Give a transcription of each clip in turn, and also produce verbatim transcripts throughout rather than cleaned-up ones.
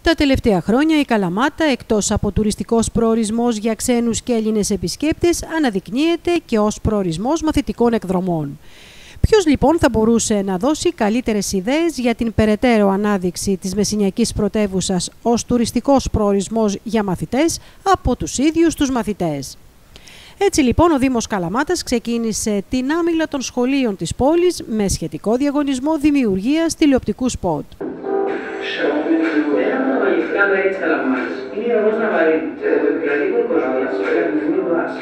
Τα τελευταία χρόνια η Καλαμάτα, εκτός από τουριστικός προορισμός για ξένους και Έλληνες επισκέπτες, αναδεικνύεται και ως προορισμός μαθητικών εκδρομών. Ποιος λοιπόν θα μπορούσε να δώσει καλύτερες ιδέες για την περαιτέρω ανάδειξη της Μεσσηνιακής πρωτεύουσας ως τουριστικός προορισμός για μαθητές από τους ίδιους τους μαθητές. Έτσι λοιπόν ο Δήμος Καλαμάτας ξεκίνησε την άμυλα των σχολείων της πόλης με σχετικό διαγωνισμό δημιουργίας τηλεοπτικού σποτ. Ένα από τα μαγευτικά μέρη της Καλαμάτας είναι η Ορμός Ναβαρίνου, όπου επικρατεί κορκοζώντας σε κατευθυνή βάση.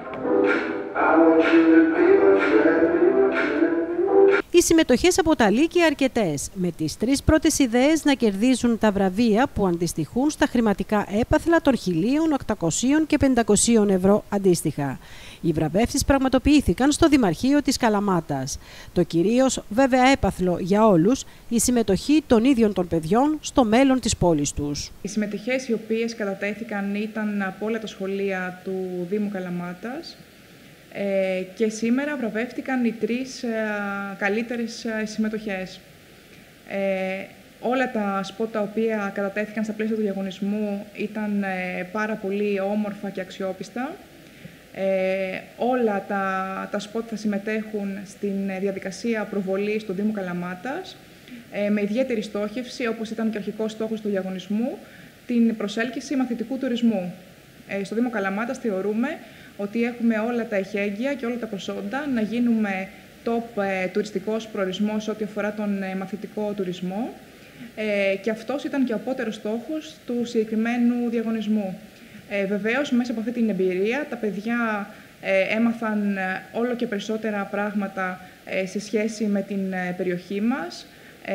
Οι συμμετοχές από τα Λύκεια αρκετές, με τις τρεις πρώτες ιδέες να κερδίζουν τα βραβεία που αντιστοιχούν στα χρηματικά έπαθλα των χιλίων, οκτακοσίων και πεντακοσίων ευρώ αντίστοιχα. Οι βραβεύσεις πραγματοποιήθηκαν στο Δημαρχείο της Καλαμάτας. Το κυρίως βέβαια έπαθλο για όλους, η συμμετοχή των ίδιων των παιδιών στο μέλλον της πόλης τους. Οι συμμετοχές οι οποίες κατατέθηκαν ήταν από όλα τα σχολεία του Δήμου Καλαμάτας. Ε, και σήμερα βραβεύτηκαν οι τρεις ε, καλύτερες ε, συμμετοχές. Ε, όλα τα σποτ τα οποία κατατέθηκαν στα πλαίσια του διαγωνισμού ήταν ε, πάρα πολύ όμορφα και αξιόπιστα. Ε, όλα τα, τα σποτ θα συμμετέχουν στην διαδικασία προβολής του Δήμου Καλαμάτας ε, με ιδιαίτερη στόχευση, όπως ήταν και ο αρχικός στόχος του διαγωνισμού, την προσέλκυση μαθητικού τουρισμού. Ε, στο Δήμο Καλαμάτας θεωρούμε ότι έχουμε όλα τα εχέγγυα και όλα τα προσόντα να γίνουμε top ε, τουριστικός προορισμός ό,τι αφορά τον ε, μαθητικό τουρισμό ε, και αυτός ήταν και ο απότερος στόχος του συγκεκριμένου διαγωνισμού. Ε, βεβαίως, μέσα από αυτή την εμπειρία, τα παιδιά ε, έμαθαν όλο και περισσότερα πράγματα ε, σε σχέση με την ε, περιοχή μας, ε,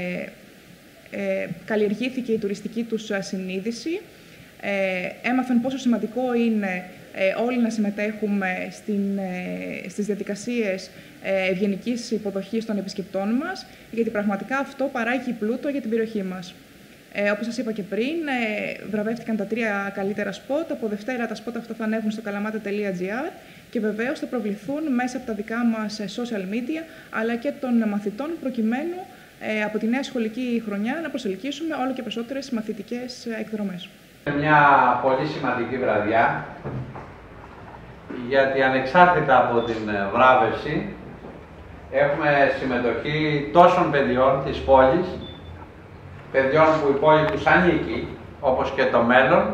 ε, καλλιεργήθηκε η τουριστική τους συνείδηση, ε, έμαθαν πόσο σημαντικό είναι Ε, όλοι να συμμετέχουμε στην, ε, στις διαδικασίες ε, ευγενικής υποδοχής των επισκεπτών μας, γιατί πραγματικά αυτό παράγει πλούτο για την περιοχή μας. Ε, όπως σας είπα και πριν, ε, βραβεύτηκαν τα τρία καλύτερα σποτ. Από Δευτέρα τα σποτ αυτά θα ανέβουν στο καλαμάτα τελεία τζι άρ και βεβαίως θα προβληθούν μέσα από τα δικά μας social media, αλλά και των μαθητών, προκειμένου ε, από τη νέα σχολική χρονιά να προσελκύσουμε όλο και περισσότερες μαθητικές εκδρομές. Μια πολύ σημαντική βραδιά, γιατί ανεξάρτητα από την βράβευση έχουμε συμμετοχή τόσων παιδιών της πόλης, παιδιών που η πόλη τους ανήκει, όπως και το μέλλον,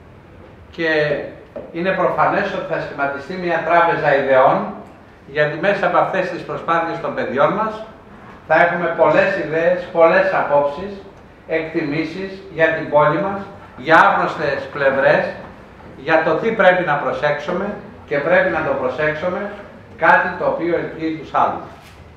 και είναι προφανές ότι θα σχηματιστεί μια τράπεζα ιδεών, γιατί μέσα από αυτές τις προσπάθειες των παιδιών μας θα έχουμε πολλές ιδέες, πολλές απόψεις, εκτιμήσεις για την πόλη μας, για άγνωστες πλευρές, για το τι πρέπει να προσέξουμε και πρέπει να το προσέξουμε, κάτι το οποίο ελκύει τους άλλους.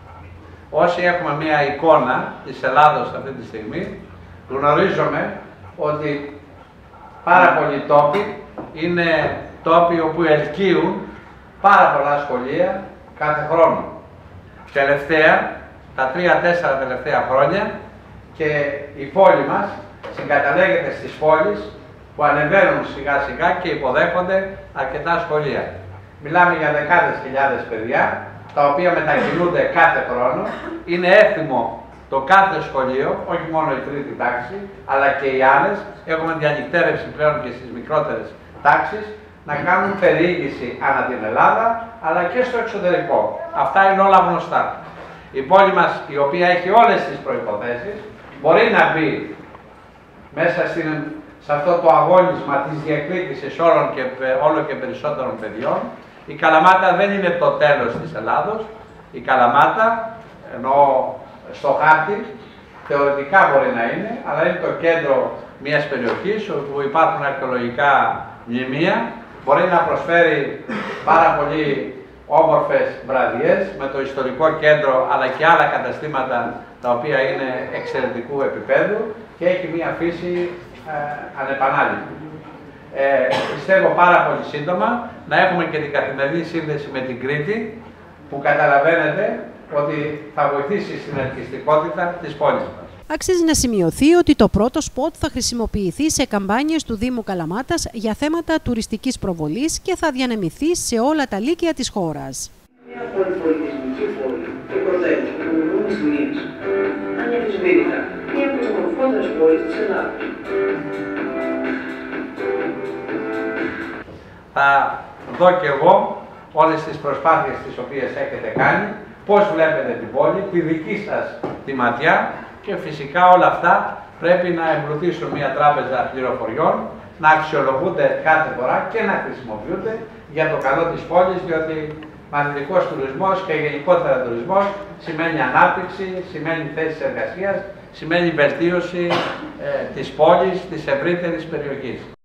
Όσοι έχουμε μία εικόνα της Ελλάδος αυτή τη στιγμή, γνωρίζουμε ότι πάρα πολλοί τόποι είναι τόποι όπου ελκύουν πάρα πολλά σχολεία κάθε χρόνο. Τελευταία, τα τρία-τέσσερα τελευταία χρόνια, και η πόλη μας συγκαταλέγεται στις πόλεις που ανεβαίνουν σιγά σιγά και υποδέχονται αρκετά σχολεία. Μιλάμε για δεκάδες χιλιάδες παιδιά, τα οποία μετακινούνται κάθε χρόνο. Είναι έθιμο το κάθε σχολείο, όχι μόνο η τρίτη τάξη, αλλά και οι άλλες, έχουμε διανυκτέρευση πλέον και στις μικρότερες τάξεις, να κάνουν περιήγηση ανά την Ελλάδα, αλλά και στο εξωτερικό. Αυτά είναι όλα γνωστά. Η πόλη μας, η οποία έχει όλες τις προϋποθέσεις, μπορεί να μπει μέσα στην, σε αυτό το αγώνισμα της διεκδίκησης όλων και, όλο και περισσότερων παιδιών. Η Καλαμάτα δεν είναι το τέλος της Ελλάδος. Η Καλαμάτα, ενώ στο χάρτη, θεωρητικά μπορεί να είναι, αλλά είναι το κέντρο μιας περιοχής όπου υπάρχουν αρκεολογικά μνημεία, μπορεί να προσφέρει πάρα πολύ όμορφες βραδιές με το ιστορικό κέντρο, αλλά και άλλα καταστήματα τα οποία είναι εξαιρετικού επίπεδου και έχει μια φύση ε, ανεπανάληπτη. Ε, πιστεύω πάρα πολύ σύντομα να έχουμε και την καθημερινή σύνδεση με την Κρήτη, που καταλαβαίνετε ότι θα βοηθήσει στην ελκυστικότητα της πόλης μας. Αξίζει να σημειωθεί ότι το πρώτο σποτ θα χρησιμοποιηθεί σε καμπάνιες του Δήμου Καλαμάτας για θέματα τουριστικής προβολής και θα διανεμηθεί σε όλα τα λύκεια της χώρας. Μια πολυπολιτισμική πόλη και πρωτεύουσα που δημιουργούν στιγμίες, αναμφισβήτητα, μία από τις ομορφότερες πόλεις της Ελλάδας. θα δω και εγώ όλες τις προσπάθειες τις οποίες έχετε κάνει, πώς βλέπετε την πόλη, τη δική σας τη ματιά και φυσικά όλα αυτά πρέπει να εμπλουτίσουν μια τράπεζα πληροφοριών, να αξιολογούνται κάθε φορά και να χρησιμοποιούνται για το καλό της πόλης, διότι μαθητικός τουρισμός και γενικότερα τουρισμός σημαίνει ανάπτυξη, σημαίνει θέσεις εργασίας, σημαίνει βελτίωση ε, της πόλης, της ευρύτερης περιοχής.